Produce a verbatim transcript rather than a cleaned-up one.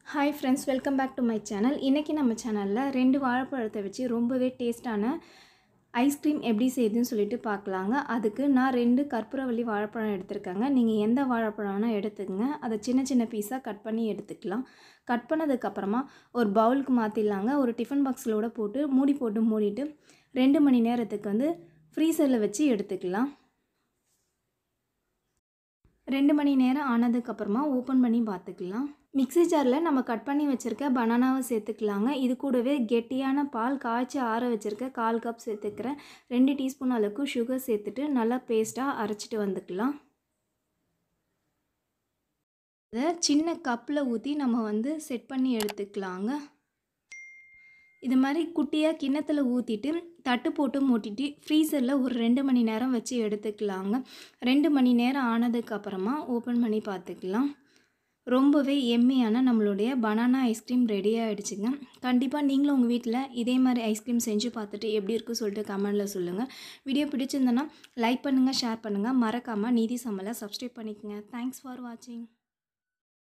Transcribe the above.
Hi friends, welcome back to my channel. இன்னைக்கு நம்ம சேனல்ல ரெண்டு வாழைப்பழத்தை வச்சு ரொம்பவே டேஸ்டான ஐஸ்கிரீம் எப்படி செய்யுதுன்னு சொல்லிட்டு பார்க்கலாங்க. அதுக்கு நான் ரெண்டு கற்பூரவள்ளி வாழைப்பழம் எடுத்துருக்கேங்க. நீங்கள் எந்த வாழைப்பழம்னா எடுத்துக்கங்க. அதை சின்ன சின்ன பீஸாக கட் பண்ணி எடுத்துக்கலாம். கட் பண்ணதுக்கப்புறமா ஒரு பவுலுக்கு மாற்றிடலாங்க. ஒரு டிஃபன் பாக்ஸிலோட போட்டு மூடி போட்டு மூடிட்டு ரெண்டு மணி நேரத்துக்கு வந்து ஃப்ரீசரில் வச்சு எடுத்துக்கலாம். ரெண்டு மணி நேரம் ஆனதுக்கப்புறமா ஓப்பன் பண்ணி பார்த்துக்கலாம். மிக்ஸி ஜாரில் நம்ம கட் பண்ணி வச்சுருக்க பனானாவை சேர்த்துக்கலாங்க. இது கூடவே கெட்டியான பால் காய்ச்சி ஆற வச்சுருக்க கால் கப் சேர்த்துக்கிறேன். ரெண்டு டீஸ்பூன் அளவுக்கு சுகர் சேர்த்துட்டு நல்லா பேஸ்ட்டாக அரைச்சிட்டு வந்துக்கலாம். இதை சின்ன கப்பில் ஊற்றி நம்ம வந்து செட் பண்ணி எடுத்துக்கலாங்க. இது மாதிரி குட்டியாக கிண்ணத்தில் ஊற்றிட்டு தட்டு போட்டு மூட்டிட்டு ஃப்ரீசரில் ஒரு ரெண்டு மணி நேரம் வச்சு எடுத்துக்கலாங்க. ரெண்டு மணி நேரம் ஆனதுக்கப்புறமா ஓப்பன் பண்ணி பார்த்துக்கலாம். ரொம்பவே எம்மியான நம்மளுடைய பனானா ஐஸ்கிரீம் ரெடி ஆகிடுச்சுங்க. கண்டிப்பாக நீங்களும் உங்கள் வீட்டில் இதே மாதிரி ஐஸ்கிரீம் செஞ்சு பார்த்துட்டு எப்படி இருக்குன்னு சொல்லிட்டு கமெண்டில் சொல்லுங்கள். வீடியோ பிடிச்சிருந்தனா லைக் பண்ணுங்கள், ஷேர் பண்ணுங்கள். மறக்காமல் நீதி சமையலை சப்ஸ்கிரைப் பண்ணிக்கோங்க. தேங்க்ஸ் ஃபார் வாட்சிங்.